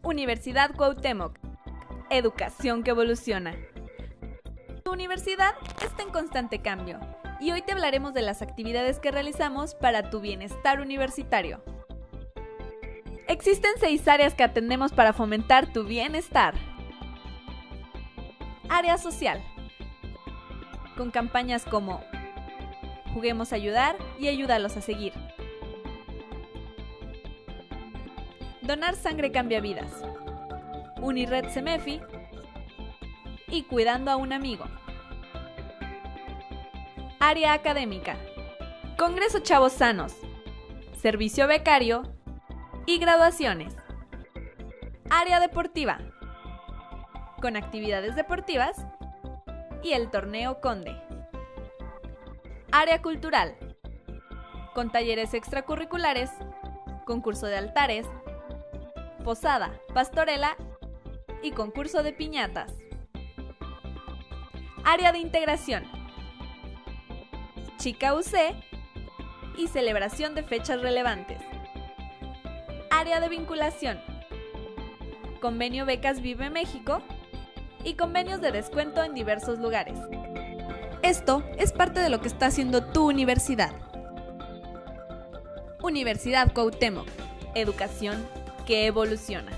Universidad Cuauhtémoc. Educación que evoluciona. Tu universidad está en constante cambio y hoy te hablaremos de las actividades que realizamos para tu bienestar universitario. Existen 6 áreas que atendemos para fomentar tu bienestar. Área social, con campañas como Juguemos a ayudar y ayúdalos a seguir. Donar sangre cambia vidas. Unired Semefi y Cuidando a un amigo. Área académica, Congreso Chavos Sanos, Servicio Becario y Graduaciones. Área deportiva, con actividades deportivas y el Torneo Conde. Área cultural, con talleres extracurriculares, concurso de altares, posada, pastorela y concurso de piñatas. Área de integración, Chica UC y celebración de fechas relevantes. Área de vinculación, Convenio Becas Vive México y convenios de descuento en diversos lugares. Esto es parte de lo que está haciendo tu universidad. Universidad Cuauhtémoc. Educación que evoluciona.